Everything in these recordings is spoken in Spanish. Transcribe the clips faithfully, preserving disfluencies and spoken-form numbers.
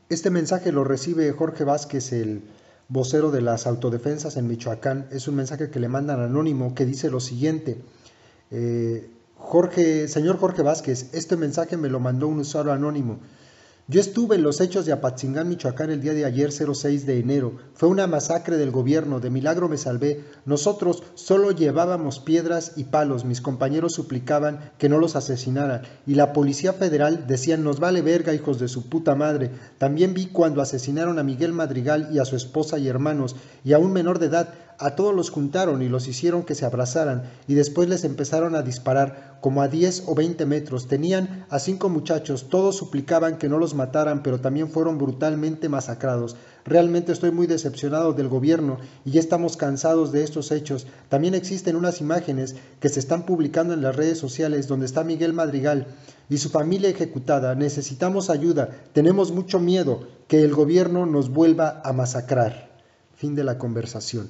Este mensaje lo recibe Jorge Vázquez, el vocero de las autodefensas en Michoacán. Es un mensaje que le mandan anónimo que dice lo siguiente. Eh, Jorge, señor Jorge Vázquez, este mensaje me lo mandó un usuario anónimo. Yo estuve en los hechos de Apatzingán, Michoacán, el día de ayer, seis de enero. Fue una masacre del gobierno, de milagro me salvé. Nosotros solo llevábamos piedras y palos, mis compañeros suplicaban que no los asesinaran. Y la Policía Federal decían, nos vale verga, hijos de su puta madre. También vi cuando asesinaron a Miguel Madrigal y a su esposa y hermanos, y a un menor de edad. A todos los juntaron y los hicieron que se abrazaran, y después les empezaron a disparar, como a diez o veinte metros. Tenían a cinco muchachos, todos suplicaban que no los mataran, pero también fueron brutalmente masacrados. Realmente estoy muy decepcionado del gobierno y ya estamos cansados de estos hechos. También existen unas imágenes que se están publicando en las redes sociales donde está Miguel Madrigal y su familia ejecutada. Necesitamos ayuda, tenemos mucho miedo que el gobierno nos vuelva a masacrar. Fin de la conversación.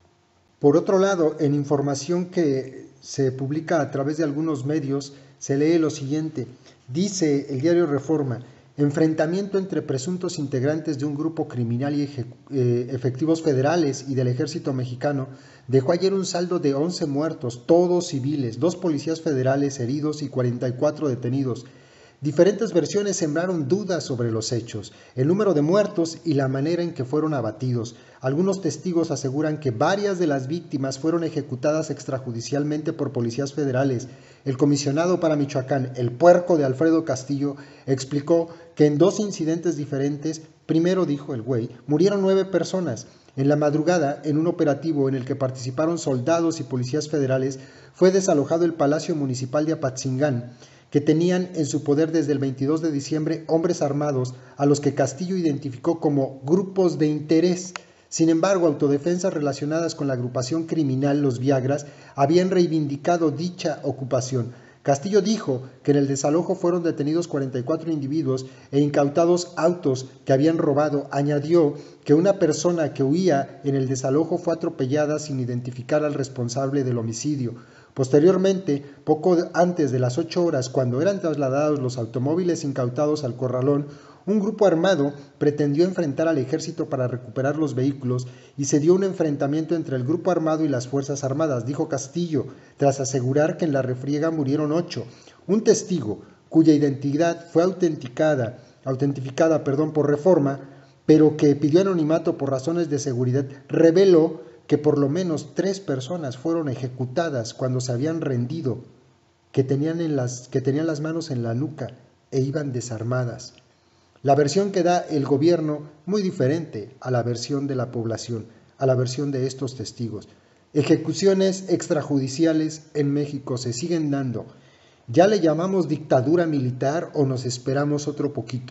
Por otro lado, en información que se publica a través de algunos medios, se lee lo siguiente. Dice el diario Reforma, enfrentamiento entre presuntos integrantes de un grupo criminal y eh, efectivos federales y del ejército mexicano dejó ayer un saldo de once muertos, todos civiles, dos policías federales heridos y cuarenta y cuatro detenidos. Diferentes versiones sembraron dudas sobre los hechos, el número de muertos y la manera en que fueron abatidos. Algunos testigos aseguran que varias de las víctimas fueron ejecutadas extrajudicialmente por policías federales. El comisionado para Michoacán, el puerco de Alfredo Castillo, explicó que en dos incidentes diferentes, primero dijo el güey, murieron nueve personas. En la madrugada, en un operativo en el que participaron soldados y policías federales, fue desalojado el Palacio Municipal de Apatzingán, que tenían en su poder desde el veintidós de diciembre hombres armados a los que Castillo identificó como grupos de interés. Sin embargo, autodefensas relacionadas con la agrupación criminal Los Viagras habían reivindicado dicha ocupación. Castillo dijo que en el desalojo fueron detenidos cuarenta y cuatro individuos e incautados autos que habían robado. Añadió que una persona que huía en el desalojo fue atropellada sin identificar al responsable del homicidio. Posteriormente, poco antes de las ocho horas, cuando eran trasladados los automóviles incautados al corralón, un grupo armado pretendió enfrentar al ejército para recuperar los vehículos y se dio un enfrentamiento entre el grupo armado y las Fuerzas Armadas, dijo Castillo, tras asegurar que en la refriega murieron ocho. Un testigo, cuya identidad fue autenticada, autentificada perdón, por Reforma, pero que pidió anonimato por razones de seguridad, reveló que por lo menos tres personas fueron ejecutadas cuando se habían rendido, que tenían, en las, que tenían las manos en la nuca e iban desarmadas. La versión que da el gobierno muy diferente a la versión de la población, a la versión de estos testigos. Ejecuciones extrajudiciales en México se siguen dando. ¿Ya le llamamos dictadura militar o nos esperamos otro poquito?